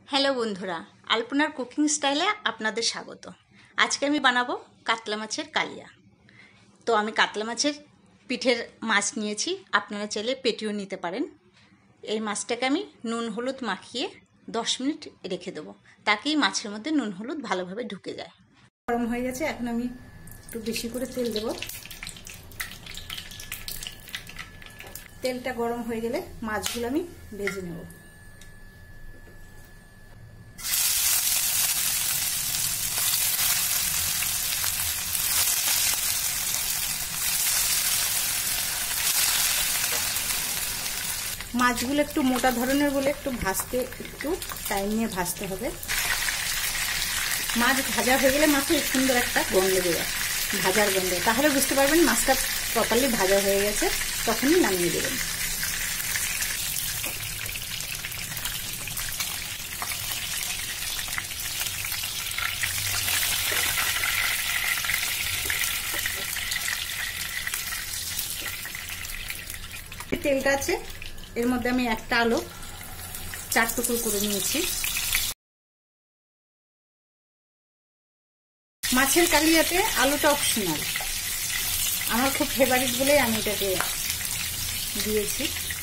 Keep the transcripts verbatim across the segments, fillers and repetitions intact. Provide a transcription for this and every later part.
Hello বন্ধুরা, আলপনার cooking স্টাইলে আপনাদের স্বাগত। আজকে আমি বানাবো কাতলা মাছের কালিয়া। তো আমি কাতলা মাছের পিঠের মাছ নিয়েছি, আপনারা চাইলে পেটিও নিতে পারেন। এই মাছটাকে আমি নুন হলুদ মাখিয়ে দশ মিনিট রেখে দেবো, তাকেই মাছের মধ্যে নুন হলুদ ভালোভাবে ঢুকে যায়। গরম হয়ে গেছে, এখন আমি একটু বেশি করে তেল দেব। তেলটা গরম হয়ে গেলে মাছগুলো আমি ভেজে নেব। মাছগুলো একটু মোটা ধরনের বলে একটু ভাজতে একটু টাইম নিয়ে ভাজতে হবে। মাছ ভাজা হয়ে গেলে মাছের সুন্দর একটা গন্ধ দেবে, ভাজার গন্ধ, তাহলে বুঝতে পারবেন মাছটা প্রপারলি ভাজা হয়ে গেছে, তখনই নামিয়ে দেবেন। তেলটা আছে, এর মধ্যে আমি একটা আলু চার টুকরো করে নিয়েছি। মাছের কালিয়াতে আলুটা অপশনাল, আমার খুব ফেভারিট বলে আমি এটাকে দিয়েছি।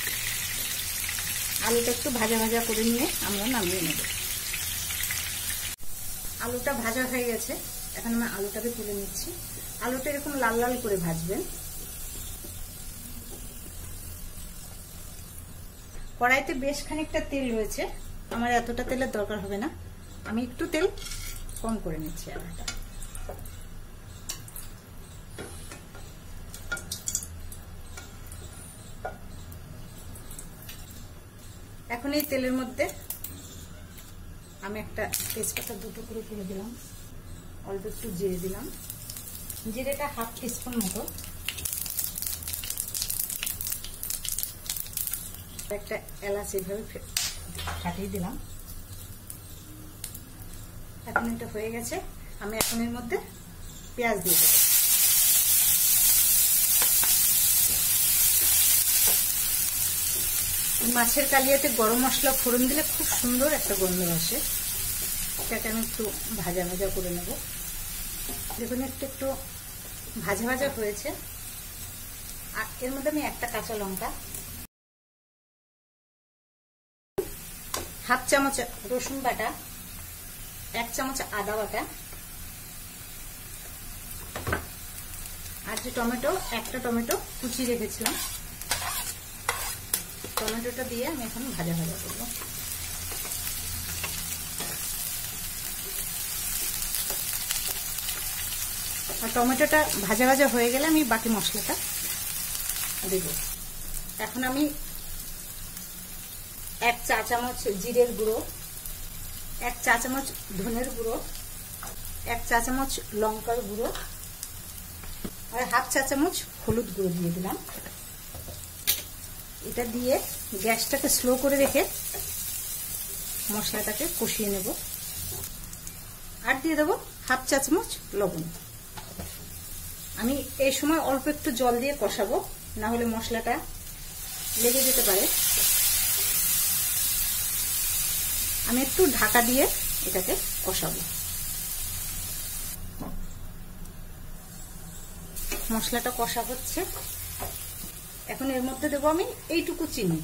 আলুটা একটু ভাজা ভাজা করে নিয়ে আমরা নামিয়ে নেব। আলুটা ভাজা হয়ে গেছে, এখন আমি আলুটাকে তুলে নিচ্ছি। আলুটা এরকম লাল লাল করে ভাজবেন। কড়াইতে বেশ খানিকটা তেল রয়েছে, আমার এতটা তেলের দরকার হবে না, আমি একটু তেল কম করে নিচ্ছি। আলুটা এখন এই তেলের মধ্যে আমি একটা তেজপাতা দুটো করে তুলে দিলাম, অল্প একটু জিরে দিলাম, জিরেটা হাফ টিস্পুন মতো, একটা এলাচ এইভাবে ফাটিয়ে দিলাম। এখন এটা হয়ে গেছে, আমি এখন এর মধ্যে পেঁয়াজ দিয়ে দেবো। মাছের কালিয়াতে গরম মশলা ফোড়ন দিলে খুব সুন্দর একটা গন্ধ আসে। এটাকে আমি একটু ভাজা ভাজা করে নেব। দেখুন একটু একটু ভাজা ভাজা হয়েছে, আর এর মধ্যে আমি একটা কাঁচা লঙ্কা, হাফ চামচ রসুন বাটা, এক চামচ আদা বাটা, আর যে টমেটো, একটা টমেটো কুচিয়ে রেখেছিলাম, টমেটোটা দিয়ে আমি এখন ভাজা ভাজা করব। আর টমেটোটা ভাজা ভাজা হয়ে গেলে আমি বাকি মশলাটা দেব। এখন আমি এক চা চামচ জিরের গুঁড়ো, এক চা চামচ ধনের গুঁড়ো, এক চা চামচ লঙ্কার গুঁড়ো আর হাফ চা চামচ হলুদ গুঁড়ো দিয়ে দিলাম। এটা দিয়ে গ্যাসটাকে স্লো করে রেখে মশলাটাকে কষিয়ে নেব। আর দিয়ে দেবো হাফ চা চামচ লবণ। আমি এই সময় অল্প একটু জল দিয়ে কষাবো, না হলে মশলাটা লেগে যেতে পারে। আমি একটু ঢাকা দিয়ে এটাকে কষাবো। মশলাটা কষা হচ্ছে, এখন এর মধ্যে দেবো আমি এইটুকু চিনি।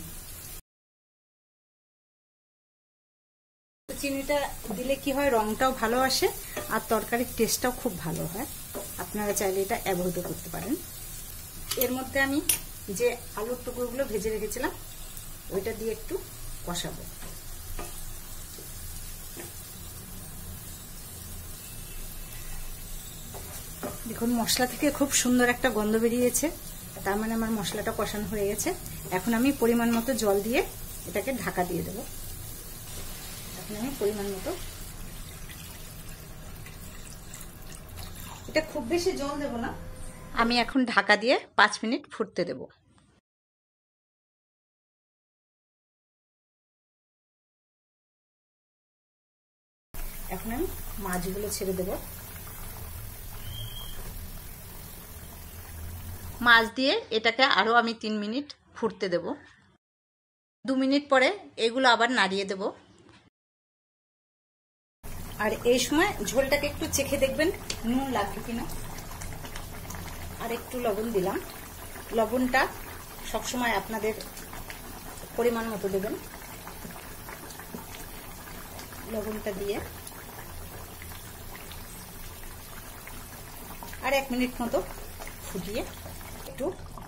চিনিটা দিলে কি হয়, রংটাও ভালো আসে আর তরকারির টেস্টটাও খুব ভালো হয়। আপনারা চাইলে এটা অ্যাভয়েডও করতে পারেন। এর মধ্যে আমি যে আলুর টুকরোগুলো ভেজে রেখেছিলাম ওইটা দিয়ে একটু কষাবো। দেখুন মশলা থেকে খুব সুন্দর একটা গন্ধ বেরিয়েছে, তার মানে আমার মশলাটা কষানো হয়ে গেছে। এখন আমি পরিমাণ মতো জল দিয়ে এটাকে ঢাকা দিয়ে দেবো। এখন আমি পরিমাণ মতো, এটা খুব বেশি জল দেব না, আমি এখন ঢাকা দিয়ে পাঁচ মিনিট ফুটতে দেব। এখন আমি মাছগুলো ছেড়ে দেব। মাছ দিয়ে এটাকে আরও আমি তিন মিনিট ফুটতে দেব। দু মিনিট পরে এগুলো আবার নাড়িয়ে দেব। আর এই সময় ঝোলটাকে একটু চেখে দেখবেন নুন লাগবে কিনা। আর একটু লবণ দিলাম। লবণটা সবসময় আপনাদের পরিমাণ মতো দেবেন। লবণটা দিয়ে আর এক মিনিট মতো ফুটিয়ে একটু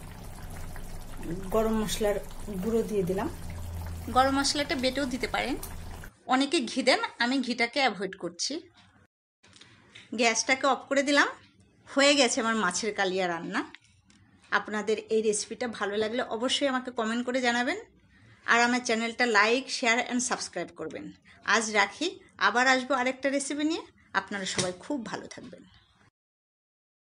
গরম মশলার গুঁড়ো দিয়ে দিলাম। গরম মশলাটা বেটেও দিতে পারেন, অনেকে ঘি দেন, আমি ঘিটাকে অ্যাভয়েড করছি। গ্যাসটাকে অফ করে দিলাম। হয়ে গেছে আমার মাছের কালিয়া রান্না। আপনাদের এই রেসিপিটা ভালো লাগলে অবশ্যই আমাকে কমেন্ট করে জানাবেন, আর আমার চ্যানেলটা লাইক, শেয়ার অ্যান্ড সাবস্ক্রাইব করবেন। আজ রাখি, আবার আসবো আরেকটা রেসিপি নিয়ে। আপনারা সবাই খুব ভালো থাকবেন।